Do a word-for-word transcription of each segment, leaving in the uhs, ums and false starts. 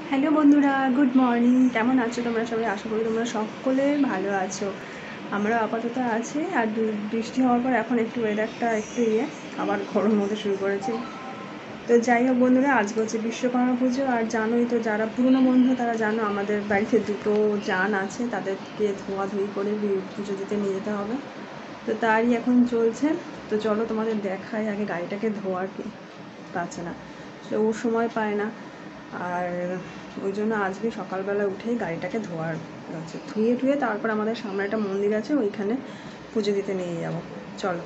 Hello বন্ধুরা, good morning. কেমন আছো তোমরা সবাই? আশা করি তোমরা সকলে ভালো আছো। আমরা আপাতত আছি। আর বৃষ্টি হওয়ার পর এখন একটু ওয়েদারটা একটু ইয়ে আবার গরম হতে শুরু করেছে। তো যাই হোক বন্ধুরা, আজকে হচ্ছে বিশ্বকর্মা পুজো। আর জানোই তো, যারা পুরনো বন্ধু তারা জানো আমাদের বাড়িতে দুটো জান আছে, তাদেরকে ধোয়াধুয়ি করে পুজো দিতে নিয়ে যেতে হবে। তো তারই এখন চলছে। তো চলো তোমাদের দেখাই আগে গাড়িটাকে ধোয়ার কি পাচ্ছে না, তো ও সময় পায় না। আর ওই জন্য আজকে সকালবেলা উঠেই গাড়িটাকে ধোয়ার আছে, ধুয়ে ধুয়ে তারপর আমাদের সামনে একটা মন্দির আছে, ওইখানে পুজো দিতে নিয়ে যাব। চলো।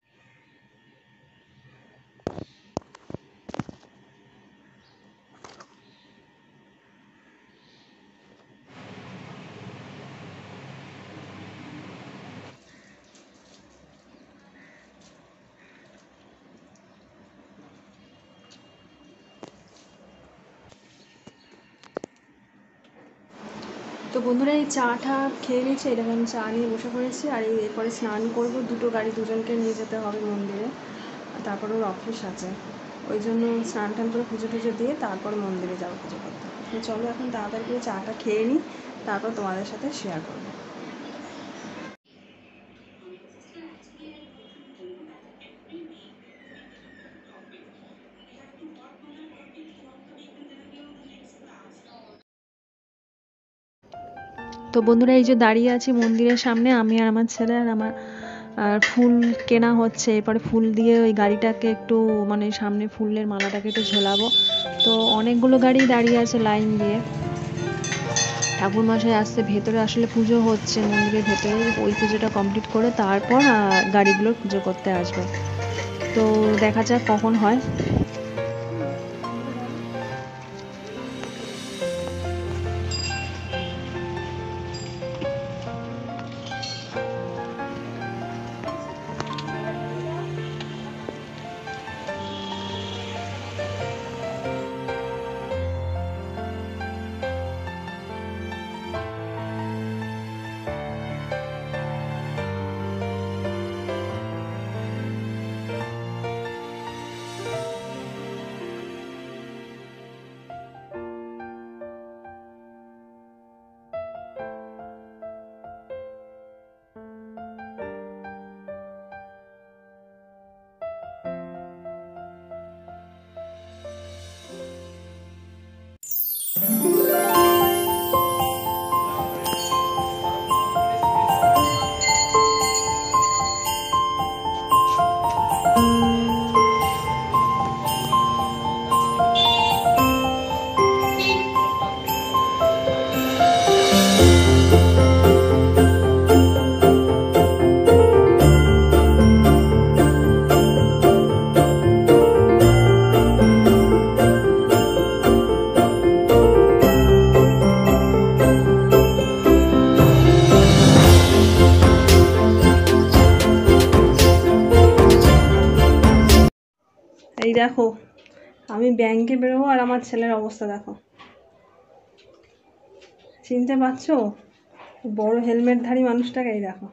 তো বন্ধুরা, এই চাটা খেয়ে নিয়েছি, এরকম চা নিয়ে বসে পড়েছি। আর এই এরপরে স্নান করব, দুটো গাড়ি দুজনকে নিয়ে যেতে হবে মন্দিরে। তারপর ওর অফিস আছে, ওই জন্য স্নান টান করে পুজো টুজো দিয়ে তারপর মন্দিরে যাবো পুজো করতে। তো চলো এখন তাড়াতাড়ি করে চাটা খেয়ে নিই, তারপর তোমাদের সাথে শেয়ার করবো। তো বন্ধুরা, এই যে দাঁড়িয়ে আছি মন্দিরের সামনে, আমি আর আমার ছেলে। আর আমার আর ফুল কেনা হচ্ছে, এরপরে ফুল দিয়ে ওই গাড়িটাকে একটু মানে সামনে ফুলের মালাটাকে একটু ঝোলাবো। তো অনেকগুলো গাড়ি দাঁড়িয়ে আছে লাইন দিয়ে। ঠাকুর মশাই আসছে, ভেতরে আসলে পুজো হচ্ছে মন্দিরের ভেতরে। ওই পুজোটা কমপ্লিট করে তারপর গাড়িগুলোর পুজো করতে আসবে। তো দেখা যাক কখন হয়। এই দেখো, আমি ব্যাংকে বেরোবো আর আমার ছেলের অবস্থা দেখো। চিনতে পারছো বড় হেলমেটধারী মানুষটাকে? এই দেখো।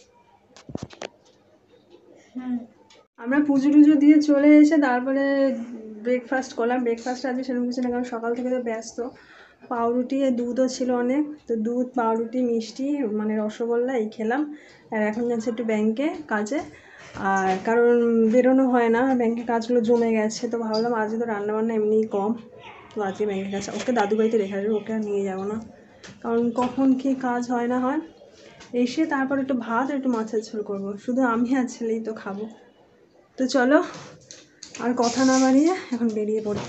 আমরা পুজো টুজো দিয়ে চলে এসে তারপরে ব্রেকফাস্ট করলাম। ব্রেকফাস্ট আজকে সেরকম কিছু না, কারণ সকাল থেকে তো ব্যস্ত। পাউরুটি আর দুধও ছিল অনেক, তো দুধ, পাউরুটি, মিষ্টি মানে রসগোল্লা এই খেলাম। আর এখন যাচ্ছে একটু ব্যাংকে কাজে। আর কারণ বেরোনো হয় না, ব্যাংকে কাজগুলো জমে গেছে, তো ভাবলাম আজকে তো রান্নাবান্না এমনিই কম, তো আজকে ব্যাংকে কাজ। ওকে দাদু বাড়িতে রেখে আসবে, ওকে আর নিয়ে যাবো না, কারণ কখন কি কাজ হয় না হয়। এসে তারপর একটু ভাত আর একটু মাছের ঝোল করবো, শুধু আমি আর ছেলেই তো খাবো। তো চলো আর কথা না বাড়িয়ে এখন বেরিয়ে পড়ি।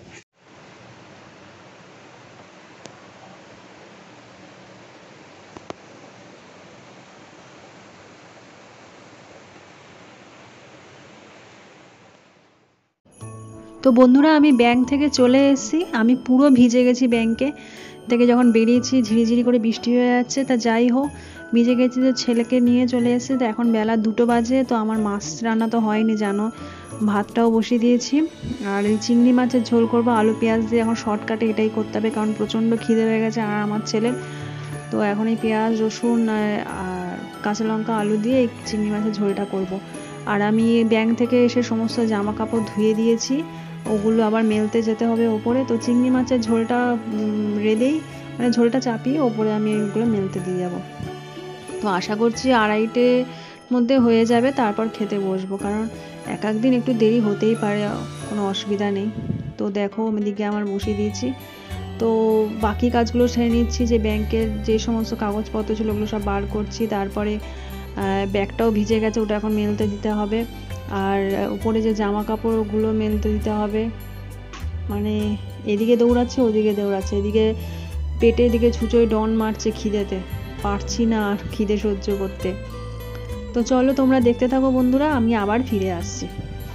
তো বন্ধুরা, আমি ব্যাংক থেকে চলে এসেছি। আমি পুরো ভিজে গেছি, ব্যাংকে থেকে যখন বেরিয়েছি ঝিরিঝিরি করে বৃষ্টি হয়ে যাচ্ছে। তা যাই হোক, ভিজে গেছি, তো ছেলেকে নিয়ে চলে এসেছি। তো এখন বেলা দুটো বাজে। তো আমার মাছ রান্না তো হয়নি জানো, ভাতটাও বসিয়ে দিয়েছি। আর এই চিংড়ি মাছের ঝোল করবো আলু পেঁয়াজ দিয়ে। এখন শর্টকাটে এটাই করতে হবে, কারণ প্রচণ্ড খিদে হয়ে গেছে আর আমার ছেলের। তো এখন এই পেঁয়াজ, রসুন আর কাঁচা লঙ্কা, আলু দিয়ে এই চিংড়ি মাছের ঝোলটা করব। আর আমি ব্যাংক থেকে এসে সমস্ত জামা কাপড় ধুয়ে দিয়েছি, ওগুলো আবার মেলতে যেতে হবে ওপরে। তো চিংড়ি মাছের ঝোলটা রেঁধেই মানে ঝোলটা চাপিয়ে ওপরে আমি এগুলো মেলতে দিয়ে যাবো। তো আশা করছি আড়াইটের মধ্যে হয়ে যাবে, তারপর খেতে বসবো, কারণ এক এক দিন একটু দেরি হতেই পারে, কোনো অসুবিধা নেই। তো দেখো এদিকে আমার বসিয়ে দিয়েছি, তো বাকি কাজগুলো সেরে নিচ্ছি, যে ব্যাংকের যে সমস্ত কাগজপত্র ছিল ওগুলো সব বার করছি, তারপরে ব্যাগটাও ভিজে গেছে ওটা এখন মেলতে দিতে হবে, আর উপরে যে জামা কাপড় ওগুলো মেলতে দিতে হবে। মানে এদিকে দৌড়াচ্ছে ওদিকে দৌড়াচ্ছে, এদিকে পেটে এদিকে ছুঁচোয় ডন মারছে খিদেতে, পারছি না আর খিদে সহ্য করতে। তো চলো তোমরা দেখতে থাকো বন্ধুরা, আমি আবার ফিরে আসছি।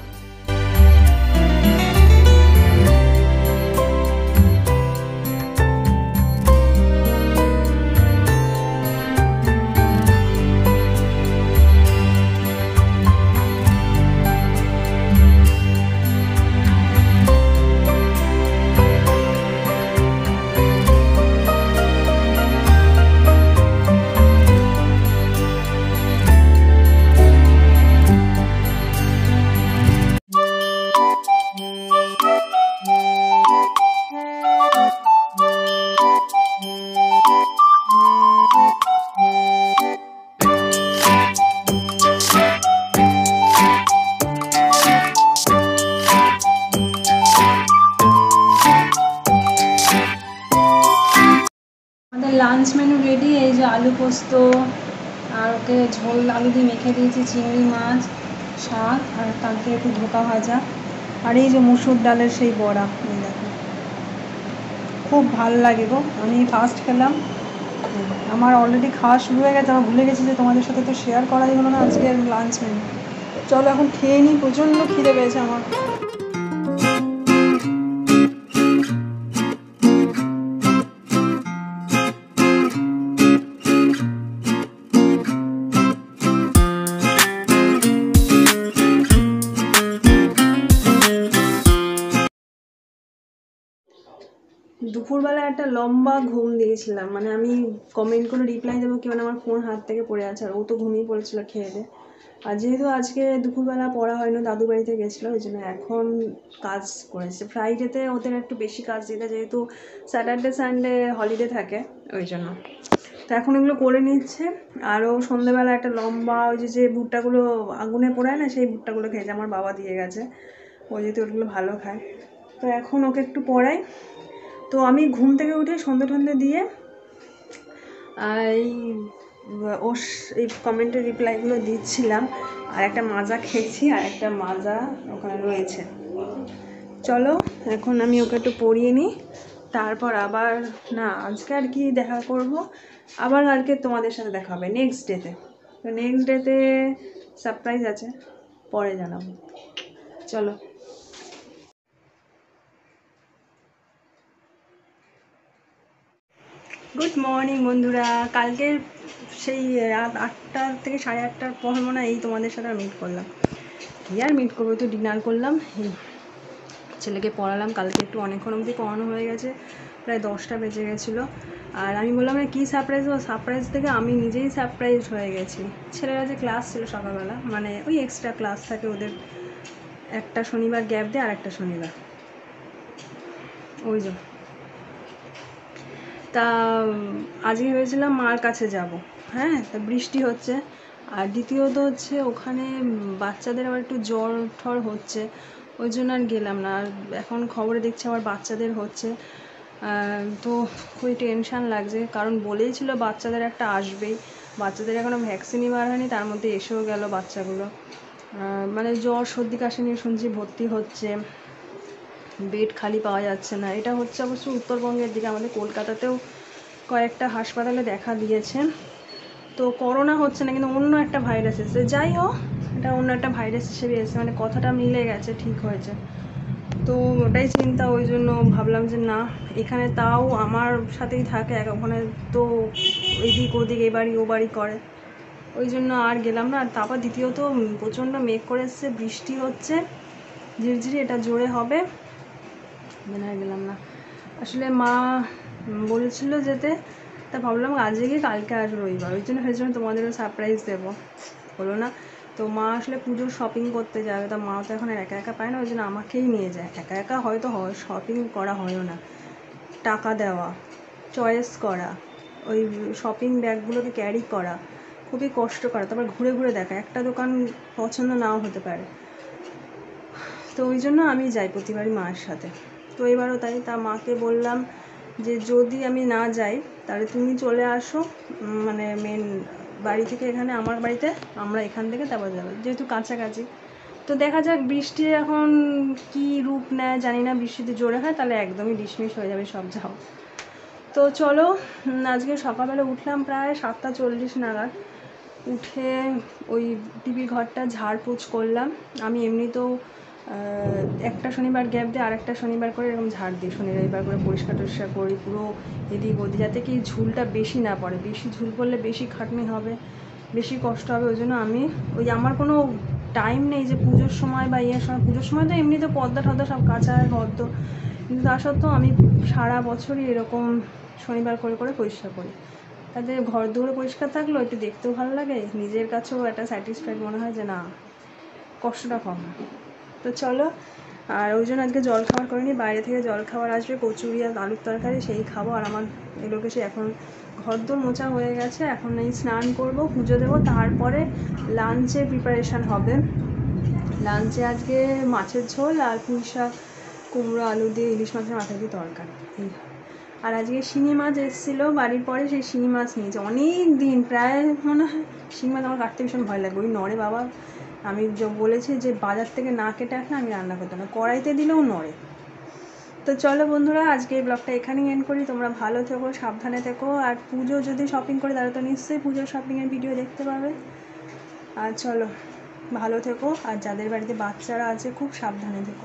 লাঞ্চ মেনু রেডি, এই যে আলু পোস্ত, আর ওকে ঝোল আলু দিয়ে মেখে দিয়েছি, চিংড়ি মাছ, শাক, আর কালকে একটু ধোকা ভাজা, আর এই যে মুসুর ডালের সেই বড়া। এই দেখো খুব ভালো লাগে গো, আমি ফার্স্ট খেলাম, আমার অলরেডি খাওয়া শুরু হয়ে গেছে, আমার ভুলে গেছি যে তোমাদের সাথে তো শেয়ার করাই হলো না আজকের লাঞ্চ মেনু। চলো এখন খেয়ে নিই, প্রচণ্ড খিদে পেয়েছে আমার। দুপুরবেলা একটা লম্বা ঘুম দিয়েছিলাম, মানে আমি কমেন্ট করে রিপ্লাই দেবো কি, মানে আমার ফোন হাত থেকে পড়ে আছে, আর ও তো ঘুমিয়ে পড়েছিল খেয়ে দে। আর যেহেতু আজকে দুপুরবেলা পড়া হয়নি, দাদু বাড়িতে গেছিলো, ওই জন্য এখন কাজ করেছে। ফ্রাইডেতে ওদের একটু বেশি কাজ দিতে, যেহেতু স্যাটারডে সানডে হলিডে থাকে ওই জন্য। তো এখন এগুলো করে নিচ্ছে। আরও সন্ধ্যেবেলা একটা লম্বা ওই যে যে ভুট্টাগুলো আগুনে পোড়ায় না, সেই ভুট্টাগুলো খেয়েছে, আমার বাবা দিয়ে গেছে, ও যেহেতু ওগুলো ভালো খায়। তো এখন ওকে একটু পড়াই। তো আমি ঘুম থেকে উঠে সন্ধে টন্ধে দিয়ে এই ও এই কমেন্টের রিপ্লাইগুলো দিচ্ছিলাম, আর একটা মাজা খেয়েছি, আর একটা মাজা ওখানে রয়েছে। চলো এখন আমি ওকে একটু পড়িয়ে নিই, তারপর আবার না আজকে আর কি দেখা করব, আবার কালকে তোমাদের সাথে দেখা হবে নেক্সট ডেতে। তো নেক্সট ডেতে সারপ্রাইজ আছে, পরে জানাবো। চলো। গুড মর্নিং বন্ধুরা, কালকের সেই রাত আটটা থেকে সাড়ে আটটার পর মনে হয় এই তোমাদের সাথে মিট করলাম। কী আর মিট করবো, তো ডিনার করলাম, এই ছেলেকে পড়ালাম, কালকে একটু অনেকক্ষণ অবধি পড়ানো হয়ে গেছে, প্রায় দশটা বেজে গেছিলো। আর আমি বললাম না কী সারপ্রাইজ, ও সারপ্রাইজ থেকে আমি নিজেই সারপ্রাইজ হয়ে গেছি। ছেলেরা যে ক্লাস ছিল সকালবেলা, মানে ওই এক্সট্রা ক্লাস থাকে ওদের, একটা শনিবার গ্যাপ দেয় আর একটা শনিবার, ওই জন্য। তা আজকে ভেবেছিলাম মার কাছে যাব, হ্যাঁ, তা বৃষ্টি হচ্ছে, আর দ্বিতীয়ত হচ্ছে ওখানে বাচ্চাদের আবার একটু জ্বর ঠর হচ্ছে, ওই জন্য আর গেলাম না। আর এখন খবরে দেখছি আবার বাচ্চাদের হচ্ছে, তো খুবই টেনশান লাগছে, কারণ বলেই ছিল বাচ্চাদের একটা আসবেই, বাচ্চাদের এখনও ভ্যাকসিনই বার হয়নি, তার মধ্যে এসেও গেল বাচ্চাগুলো, মানে জ্বর সর্দি কাশি নিয়ে শুনছি ভর্তি হচ্ছে, বেড খালি পাওয়া যাচ্ছে না। এটা হচ্ছে অবশ্য উত্তরবঙ্গের দিকে, আমাদের কলকাতাতেও কয়েকটা হাসপাতালে দেখা দিয়েছে। তো করোনা হচ্ছে না, কিন্তু অন্য একটা ভাইরাস এসেছে, যাই হোক এটা অন্য একটা ভাইরাস হিসেবে এসেছে, মানে কথাটা মিলে গেছে, ঠিক হয়েছে। তো ওটাই চিন্তা, ওই জন্য ভাবলাম যে না, এখানে তাও আমার সাথেই থাকে, এক ওখানে তো এদিক ওদিক এ বাড়ি ও বাড়ি করে, ওই জন্য আর গেলাম না। আর তারপর দ্বিতীয়ত প্রচণ্ড মেঘ করে এসছে, বৃষ্টি হচ্ছে ঝিরঝিরি, এটা জোরে হবে, আর গেলাম না। আসলে মা বলেছিল যেতে, তা ভাবলাম আজকে গিয়ে কালকে আসবো রবিবার, ওই জন্য সেই জন্য তোমাদেরও সারপ্রাইজ দেবো, হলো না। তো মা আসলে পুজোর শপিং করতে যাবে, তা মা তো এখন একা একা পায় না, ওই জন্য আমাকেই নিয়ে যায়। একা একা হয়তো হয় শপিং করা হয়ও না, টাকা দেওয়া, চয়েস করা, ওই শপিং ব্যাগগুলোকে ক্যারি করা খুবই কষ্ট করা, তারপর ঘুরে ঘুরে দেখা, একটা দোকান পছন্দ নাও হতে পারে। তো ওই জন্য আমি যাই প্রতিবারই মায়ের সাথে। তো এবারও তাই, তা মাকে বললাম যে যদি আমি না যাই তাহলে তুমি চলে আসো, মানে মেন বাড়ি থেকে এখানে আমার বাড়িতে, আমরা এখান থেকে তারপর যাবো, যেহেতু কাছাকাছি। তো দেখা যাক বৃষ্টি এখন কি রূপ নেয় জানি না, বৃষ্টিতে জোরে হয় তাহলে একদমই ডিসমিস হয়ে যাবে সব যাও। তো চলো, আজকে সকালবেলা উঠলাম প্রায় সাতটা চল্লিশ নাগাদ, উঠে ওই টিভির ঘরটা ঝাড়পোছ করলাম। আমি এমনিতেও একটা শনিবার গ্যাপ দিয়ে আরেকটা শনিবার করে এরকম ঝাড় দিই, শনি রবিবার করে পরিষ্কার টরিষ্কার করি পুরো এদিক ওদিক, যাতে কি ঝুলটা বেশি না পড়ে। বেশি ঝুল পড়লে বেশি খাটনি হবে, বেশি কষ্ট হবে। ওই জন্য আমি ওই আমার কোনো টাইম নেই যে পুজোর সময় বা ইয়ের সময়, পুজোর সময় তো এমনিতে পর্দা টর্দা সব কাঁচা হয় হয়তো, কিন্তু তা সত্ত্বেও আমি সারা বছরই এরকম শনিবার করে করে পরিষ্কার করি। তাতে ঘর দুয়ারে পরিষ্কার থাকলেও একটু দেখতেও ভালো লাগে, নিজের কাছেও একটা স্যাটিসফাইড মনে হয় যে না কষ্টটা কম। তো চলো, আর ওই জন্য আজকে জল খাবার করিনি, বাইরে থেকে জল খাবার আসবে, কচুরি আর আলুর তরকারি, সেই খাবো। আর আমার এগুলোকে সে এখন ঘর দোর মোছা হয়ে গেছে, এখন এই স্নান করব, পুজো দেবো, তারপরে লাঞ্চের প্রিপারেশান হবে। লাঞ্চে আজকে মাছের ঝোল আর পুঁই শাক কুমড়ো আলু দিয়ে ইলিশ মাছের মাথা দিয়ে তরকারি। আর আজকে শিঙি মাছ এসেছিলো বাড়ির পরে, সেই শিঙি মাছ নিয়েছে অনেক দিন, প্রায় মনে হয় শিঙি মাছ আমার কাটতে ভীষণ ভয় লাগে, ওই নড়ে বাবা। আমি বলেছি যে বাজার থেকে না কেটে আসলে আমি রান্না করতাম না, কড়াইতে দিলেও নড়ে। তো চলো বন্ধুরা, আজকে এই ব্লগটা এখানেই এন্ড করি। তোমরা ভালো থেকো, সাবধানে থেকো, আর পুজো যদি শপিং করে তাহলে তো নিশ্চয়ই পুজোর শপিংয়ের ভিডিও দেখতে পাবে। আর চলো ভালো থেকো, আর যাদের বাড়িতে বাচ্চারা আছে খুব সাবধানে থেকো।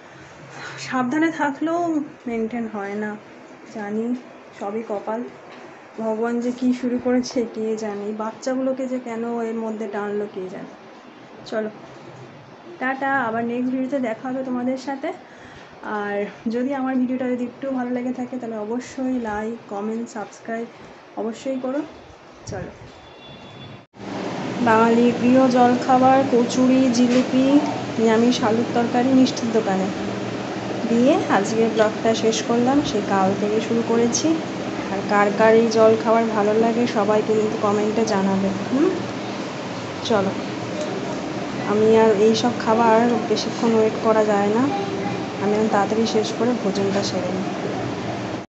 সাবধানে থাকলেও মেনটেন হয় না, জানি সবই কপাল, ভগবান যে কী শুরু করেছে কে জানে, বাচ্চাগুলোকে যে কেন এর মধ্যে টানলো কে জানে। চলো টাটা, আবার নেক্সট ভিডিওতে দেখা হবে তোমাদের সাথে। আর যদি আমার ভিডিওটা যদি একটু ভালো লেগে থাকে তাহলে অবশ্যই লাইক কমেন্ট সাবস্ক্রাইব অবশ্যই করো। চলো, বাঙালির প্রিয় জলখাবার কচুরি জিলিপি নিরামিষ আলুর তরকারি মিষ্টির দোকানে দিয়ে আজকের ব্লগটা শেষ করলাম। সেই কাল থেকে শুরু করেছি, আর কার কার এই জল খাবার ভালো লাগে সবাইকে কিন্তু কমেন্টে জানাবে। হুম চলো, আমি আর এই সব খাবার বেশিক্ষণ ওয়েট করা যায় না, আমি তাড়াতাড়ি শেষ করে ভোজনটা সেরে নিই।